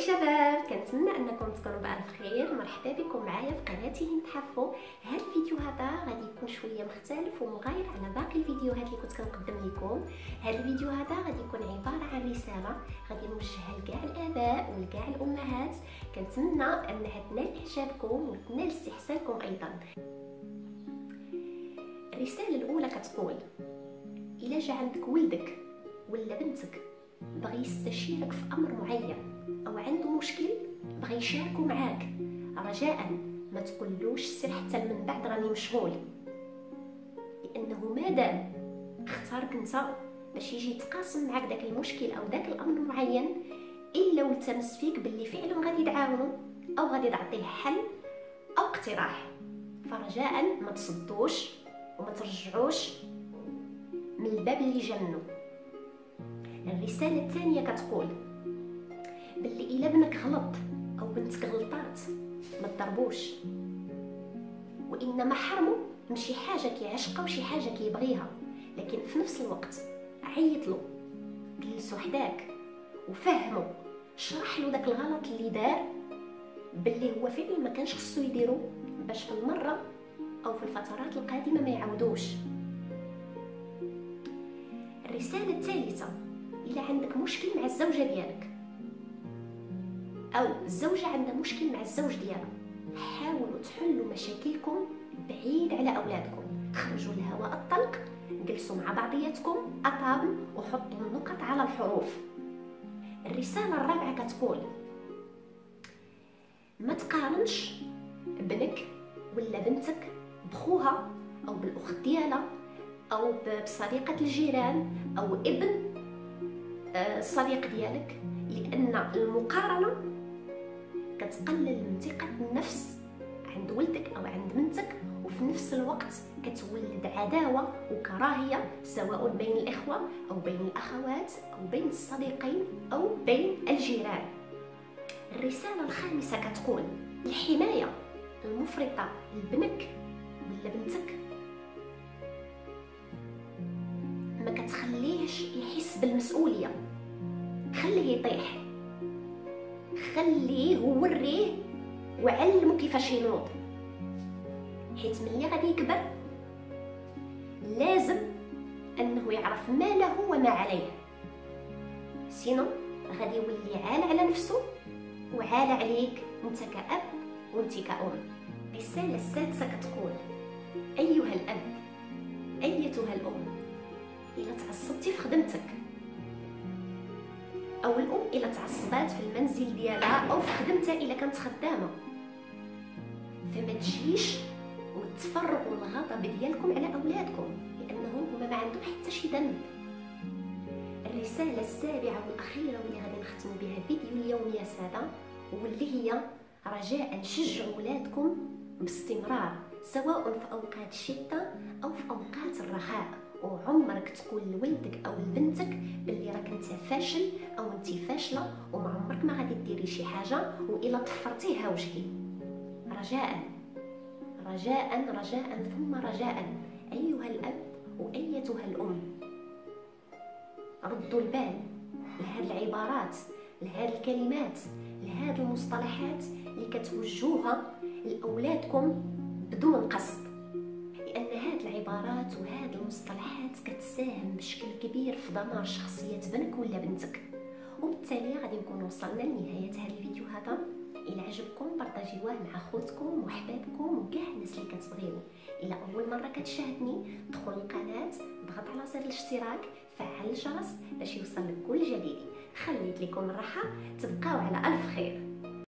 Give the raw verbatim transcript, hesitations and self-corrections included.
شباب، كنتمنى انكم تكونوا بالف خير. مرحبا بكم معايا في قناتي نتحفوا. هذا الفيديو هذا غادي يكون شويه مختلف ومغاير على باقي الفيديوهات اللي كنت كنقدم لكم. هذا الفيديو هذا غادي يكون عباره عن رساله غادي نوجهها لكاع الاباء ولكاع الامهات. كنتمنى انها تنال اعجابكم وتنال استحسانكم ايضا. الرساله الاولى كتقول: الا جا عندك ولدك ولا بنتك بغى يستشيرك في امر معين او عنده مشكل بغى يشاركو معاك، رجاء ما تقولوش سير حتى من بعد راني مشغول، لانه مادام اختارك انت باش يجي يتقاسم معاك داك المشكل او داك الامر معين، الا والتمس فيك باللي فعلا غادي تعاونو او غادي تعطيه حل او اقتراح، فرجاء ما تصدوش وما ترجعوش من الباب اللي جا منه. الرساله الثانيه كتقول باللي الا ابنك غلط او بنتك غلطات ما تضربوش، وانما حرمو من شي حاجه كيعشقها وشي حاجه كيبغيها، لكن في نفس الوقت عيط له، جلسو حداك وفهمو، شرح له داك الغلط اللي دار باللي هو فعلا ما كانش خصو يديرو، باش في المره او في الفترات القادمه ما يعاودوش. الرساله الثالثه: الا عندك مشكل مع الزوجه ديالك او الزوجه عندها مشكل مع الزوج ديالها، حاولوا تحلوا مشاكلكم بعيد على اولادكم، خرجوا لهواء الطلق، جلسوا مع بعضياتكم اطابل وحطوا النقط على الحروف. الرساله الرابعه كتقول: ما تقارنش ابنك ولا بنتك بخوها او بالاخت ديالها او بصديقه الجيران او ابن الصديق ديالك، لان المقارنه كتقلل من ثقه النفس عند ولدك او عند بنتك، وفي نفس الوقت كتولد عداوه وكراهيه سواء بين الاخوه او بين الاخوات او بين الصديقين او بين الجيران. الرساله الخامسه كتقول: الحمايه المفرطه لابنك ولا بنتك ما كتخليهش يحس بالمسؤوليه، خليه يطيح، خليه وريه وعلمه كيفاش ينوض، حيت ملي غادي يكبر لازم انه يعرف ما له وما عليه، سينو غادي يولي عال على نفسه وعال عليك انت كأب وانت كأم. الرساله السادسه كتقول: ايها الاب ايتها الام، الا تعصبتي في خدمتك او الام الا تعصبات في المنزل ديالها او في خدمتها الا كانت خدامه، فما تجيش وتفرغوا الغضب ديالكم على اولادكم، لانهم هما ما عندهم حتى شي ذنب. الرساله السابعه والاخيره واللي غادي نختم بها الفيديو اليوم يا ساده، واللي هي: رجاء شجعوا ولادكم باستمرار سواء في اوقات الشده او في اوقات الرخاء، وعمرك تقول لولدك او لبنتك باللي راك انت فاشل او انت فاشله وما عمرك ما غادي ديري شي حاجه، والا طفرتيها وجهي. رجاء رجاء رجاء ثم رجاء ايها الاب وايتها الام، ردوا البال لهاد العبارات، لهاد الكلمات، لهاد المصطلحات اللي كتوجهوها لاولادكم بدون قصد، لان هاد العبارات وهاد المصطلحات كتساهم بشكل كبير في دمار شخصيه بنك ولا بنتك. وبالتالي غادي نكون وصلنا لنهايه هذا الفيديو هذا. الى عجبكم بارطاجيوه مع خوتكم وحبابكم وكاع الناس اللي كتبغيني. الى اول مره كتشاهدني دخل القناه، ضغط على زر الاشتراك، فعل الجرس باش يوصلك كل جديد. خليت لكم الراحه، تبقاو على الف خير.